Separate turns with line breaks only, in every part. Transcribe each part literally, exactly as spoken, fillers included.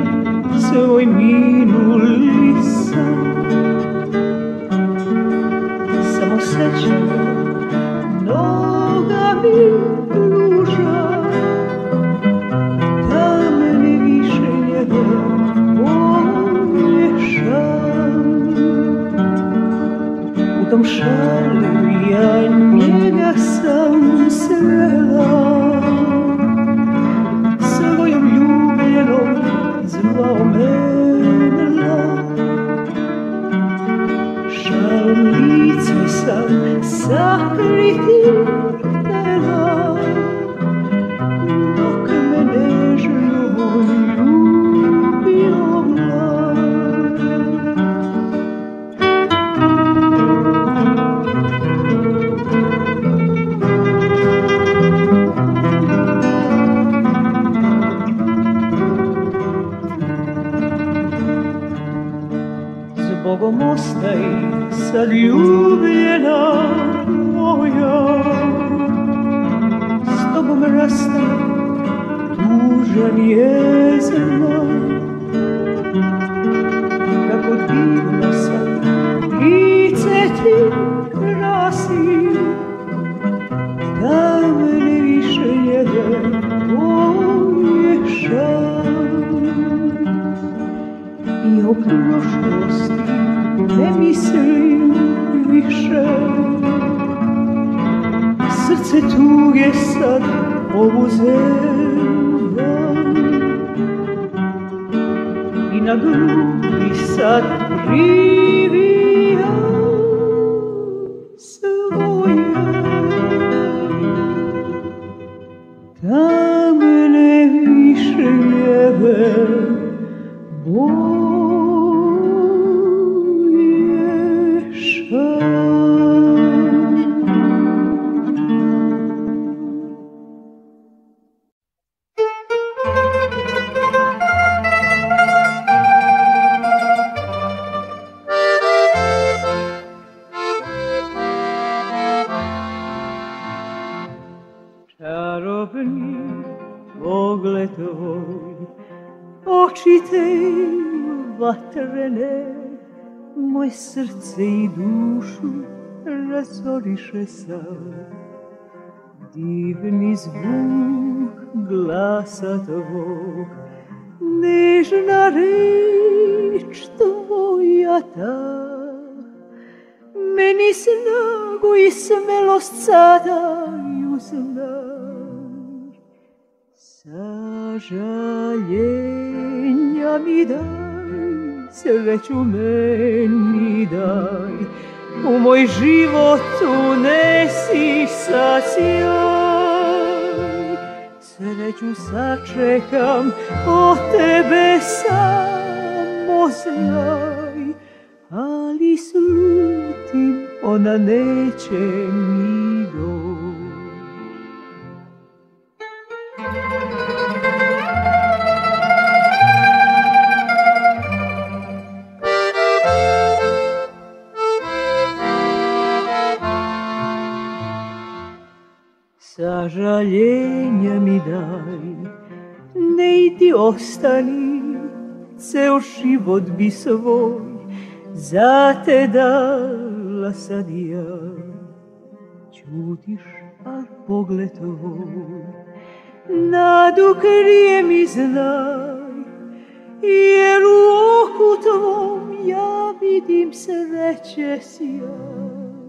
svoj minuli san. Samo sećanja noga mi pruža, da mene više njega pomješam. U tom šalu ja njega sam srela, svojom ljubljenom zvao mene. Šalom lice sam sakriti htela, dok me nežno ljubio mlad. Zbogom ostaj sad ljubljena moja, s tobom rastam tužan je znak. Kako divno sad lice ti krasi, da mene više njega pomješam. I o prošlosti ne mislim više, srce tuge sad obuzeva. I na grubi sad privija svoje, da mene više njeve pomješam. Čarobni pogled tvoj, oči te vatrene, moje srce i dušu razoriše sad. Divni zvuk glasa tvog, nežna reč tvoja ta, meni snagu i smelost sada uznaj. Sažaljenja mi daj, sreću meni daj, u moj život unesi sad sjaj. Sreću sačekam, od tebe samo znaj, ali slutim, ona neće mi doći. Sažaljenja mi daj, ne idi ostani, ceo život bi svoj za te dala sad ja. Ćutiš, a pogled tvoj nadu krije mi znaj, jer u oku tvom ja vidim sreće sjaj.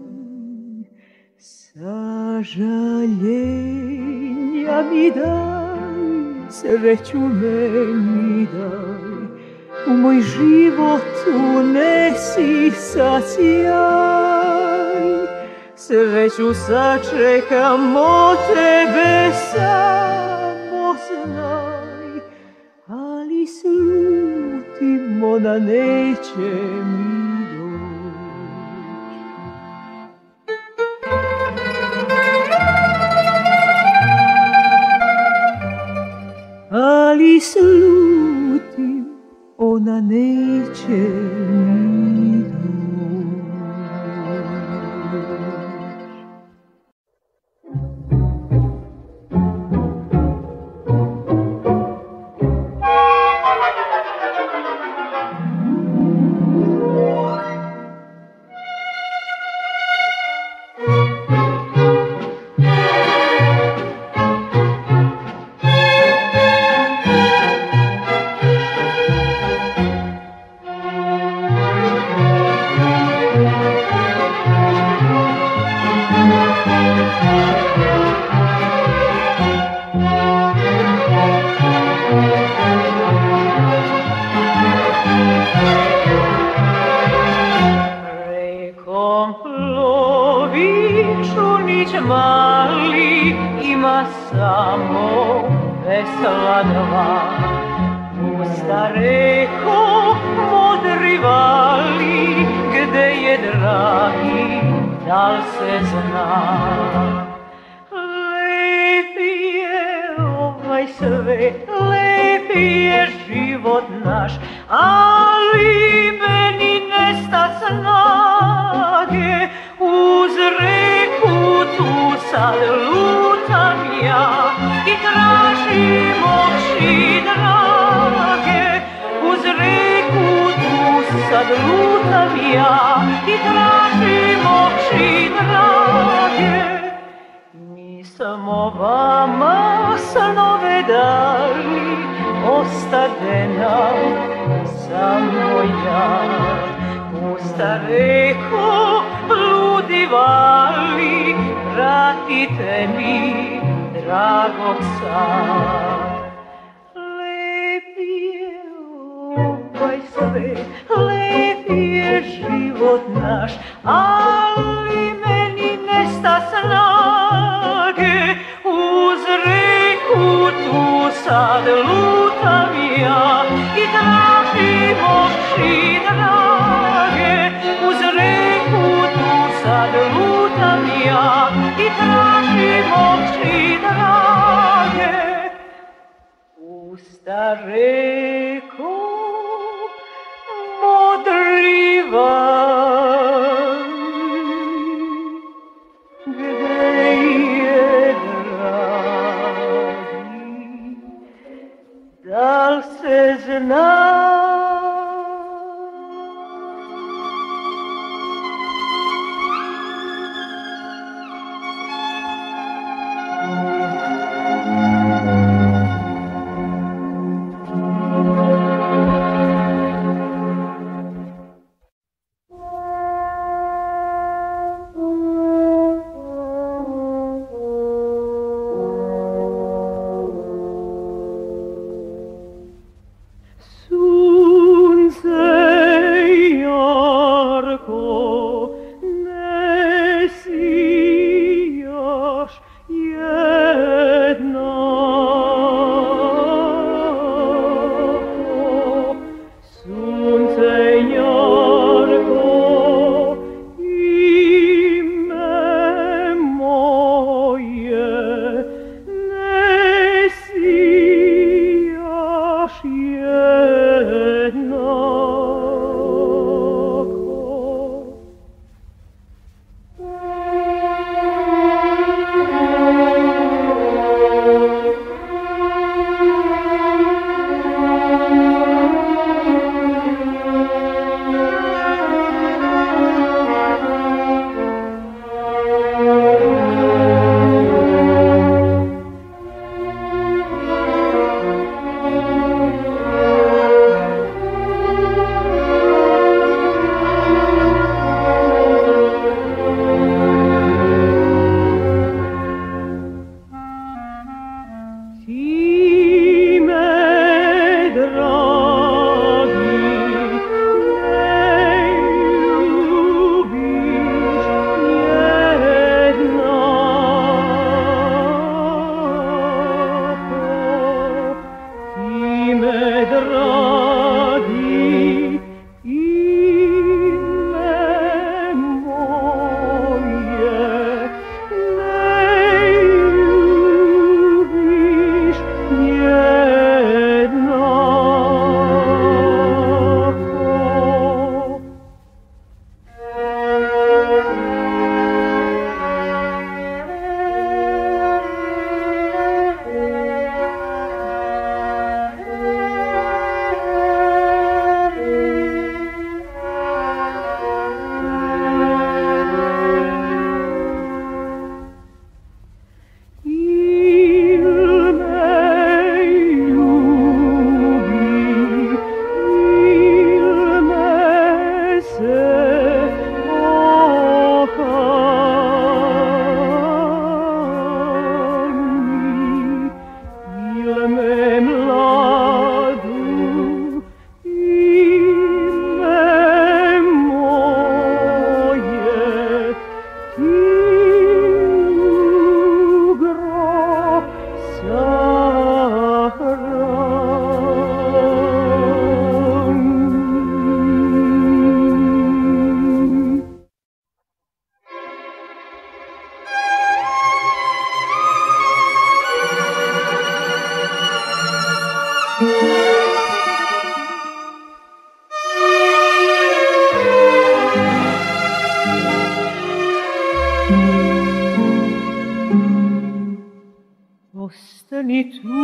Sažaljenja mi daj, sreću meni daj, u moj život unesi sad sjaj. Sreću sačekam, od tebe samo znaj, ali slutim, ona neće mi ali slutim, ona neće mi doći. daleko modrivali, gde je dragi, dal se zna. Lep je ovaj svet, lep je život naš, ali meni nesta snage, uz reku tu sad lutam ja i tražim oči drage. Uz reku tu sad lutam ja i tražim oči drage. Mi smo vama snove dali, ostade nam samo ja. Pusta reko, ludi vali, vratite mi dragog sad. Lep je ovaj svet, lep je život naš, ali meni nesta snage. Uz reku tu sad lutam ja i tražim oči drage. Uz reku tu sad lutam ja i tražim oči drage. Pusta reko, modrivali, gde je dragi, dal se zna. Ostani tu,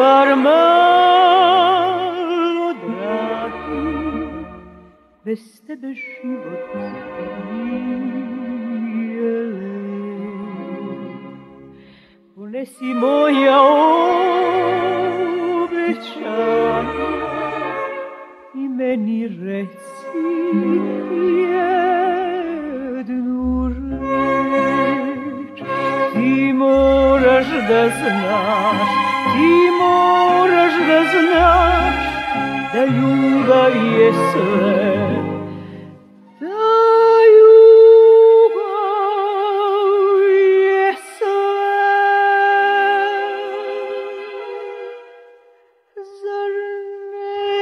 barmalo dragi, bez tebe život nije lep. Ponesi moja obećanja i meni reci jednu reč. Ti moraš da znaš, ti moraš da znaš da ljubav je sve, da ljubav je sve. Zar ne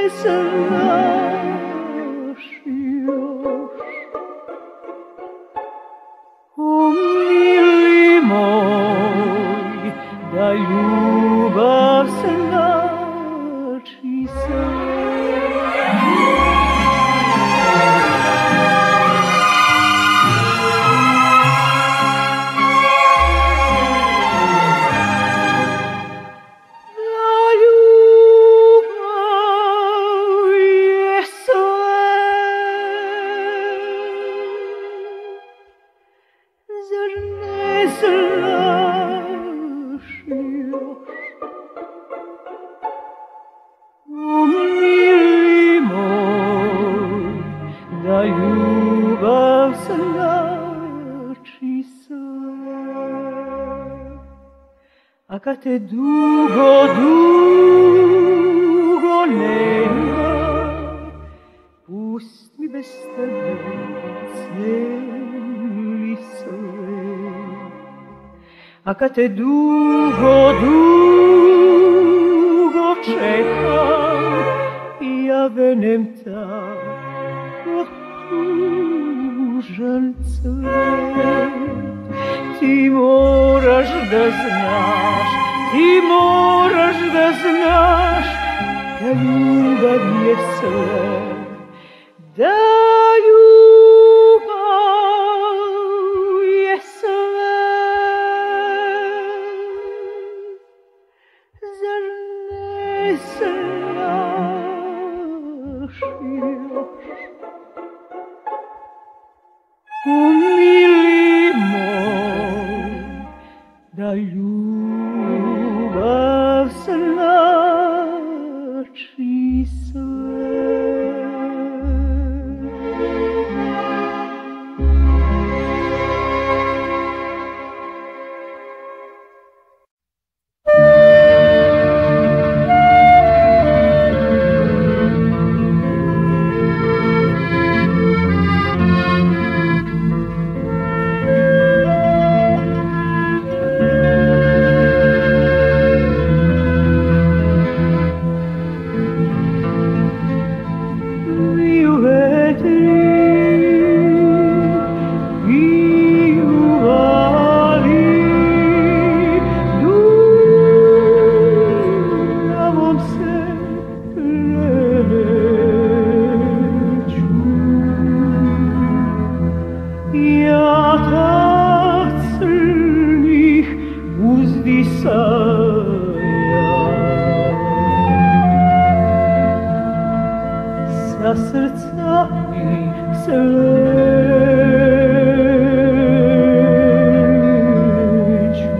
znaš još, o mili moj, da ljubav znači sve. A kad te dugo, dugo nema, pust mi bez tebe cijeli svet. A kad te dugo, dugo čekam, ja venem tako tužan cvet. Ti moraš da znaš, ti moraš da znaš da ljubav je sve, da ljubav je sve. Zar ne znaš još, o mili moj, da ljubav znači sve. Sa srca mi sleću.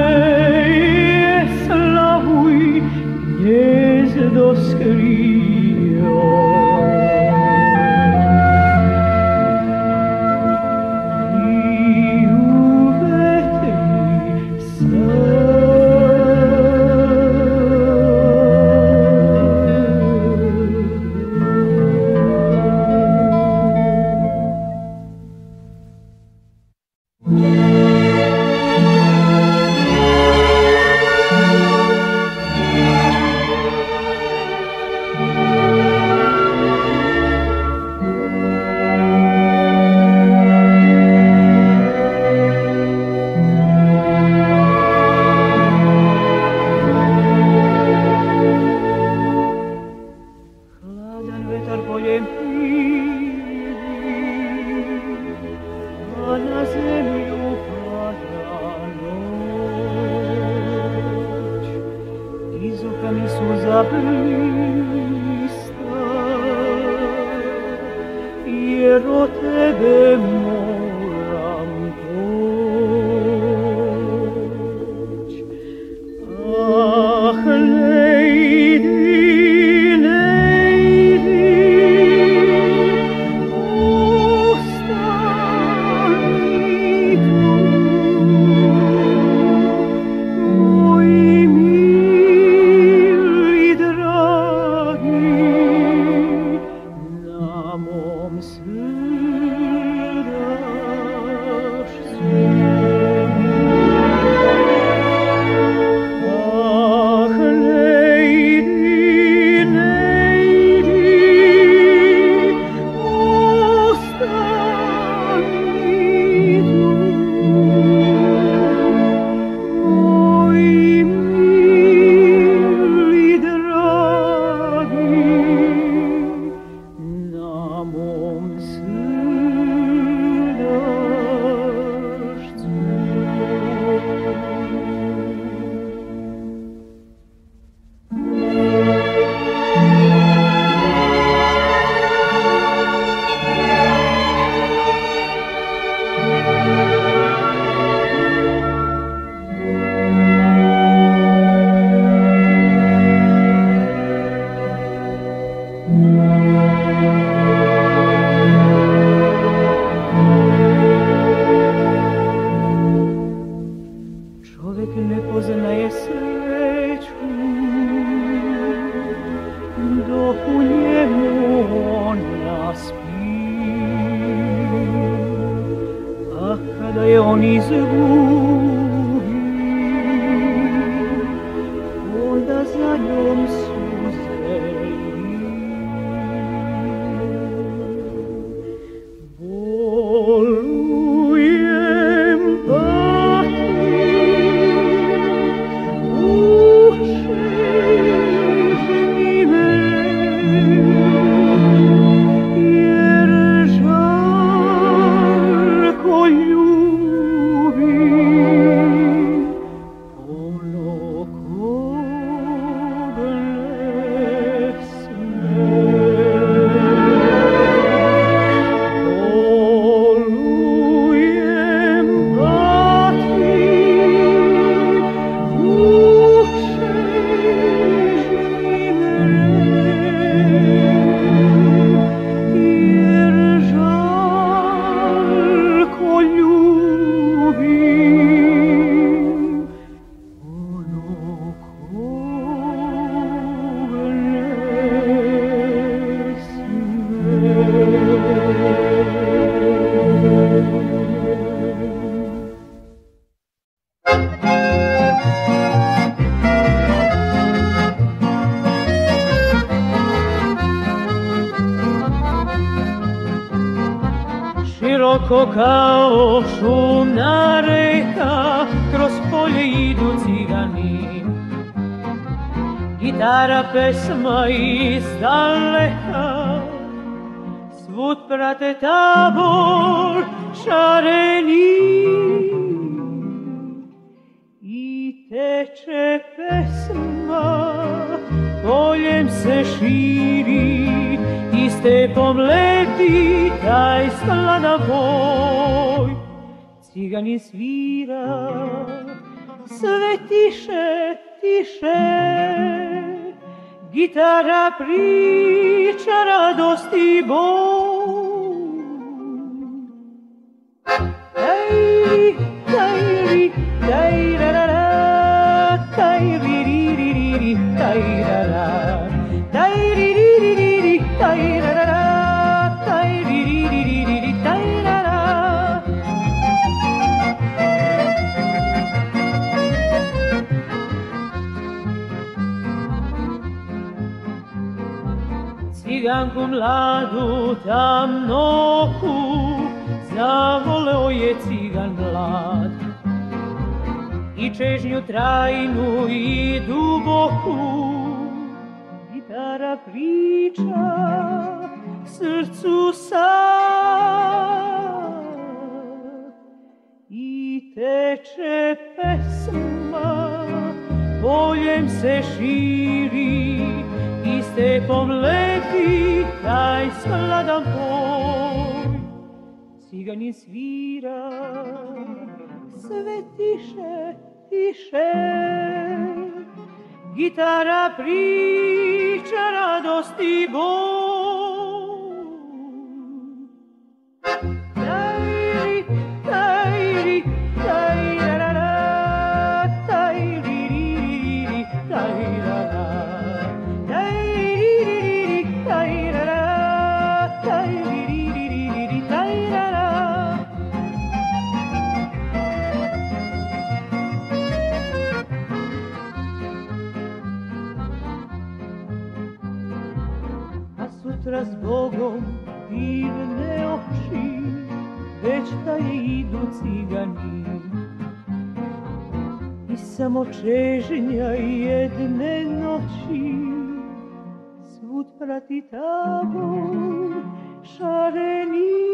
slavuj gnezdo skrio. I u vetri sad.
Široko kao šumna reka, kroz polje idu cigani. Gitara pesma iz daleka, svud prate tabor šareni. I teče pesma, poljem se širi, i stepom leti taj sladan voj. Ciganin svira sve tiše, tiše. Gitara priča radosti boj. Tajri, tajri, tajrarara, tajriririri, tajrara, tajriririri, tajrarara, tajriririri, tajrara. Ciganku mladu tamnoku zavoleo je cigan mlad i čežnju trajnu i duboku. Gitara priča srcu sad i teče pesma, poljem se širi i stepom leti taj skladan poj. Ciganin svira, sve tiše, tiše. Gitara priča radosti boj. Tajri, tajri, tajrarara, tajriririri, tajrara, tajriririri, tajrara, tajriririri, tajrara. A sutra s Bogom divne oči, već da je idu cigani. I samo čežnja jedne noći svud prati tabor šareni.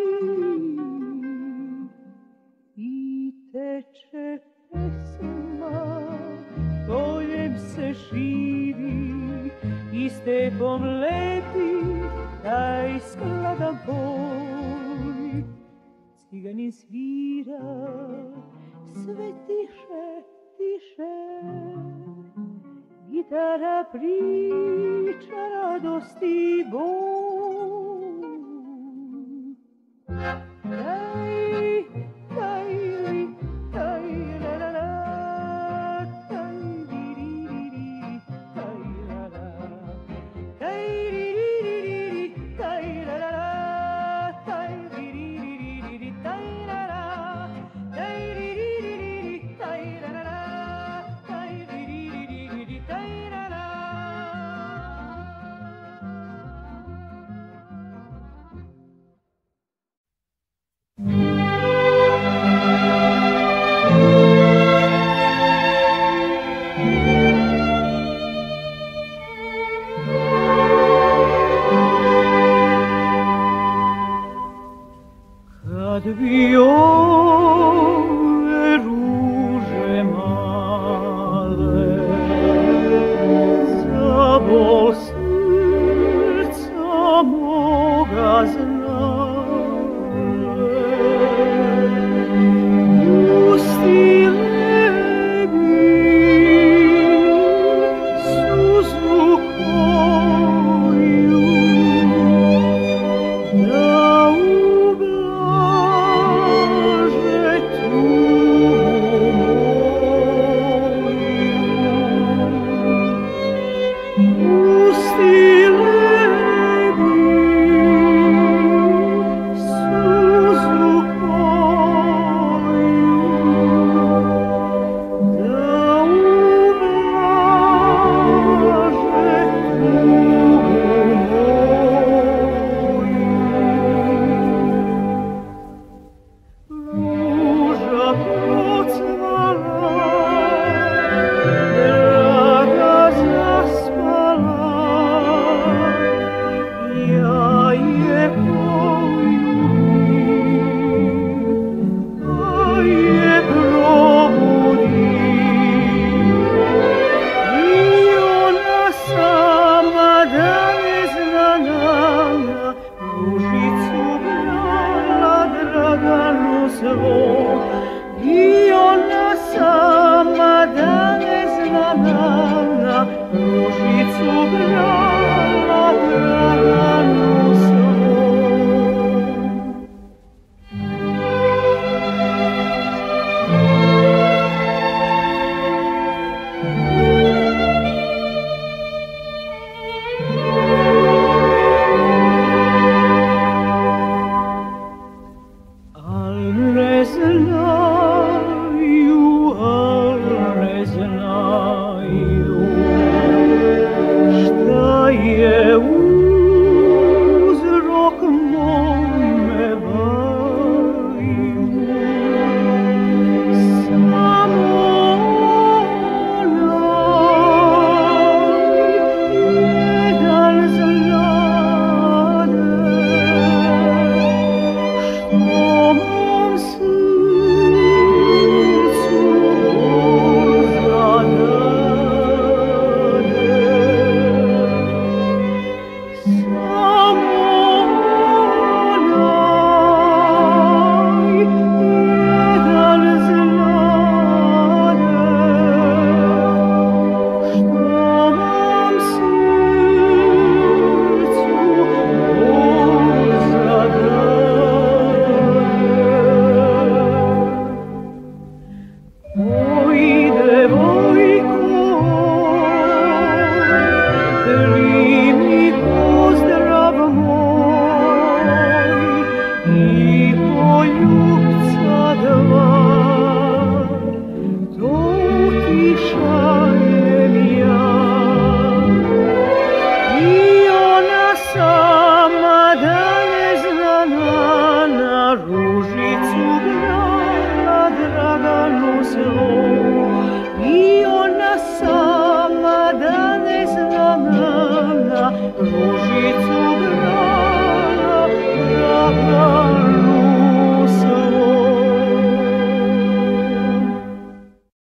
I teče pesma, poljem se širi i stepom leti taj skladan boj. Ciganin svira, sve tiše, tiše. Gitara priča radosti boj.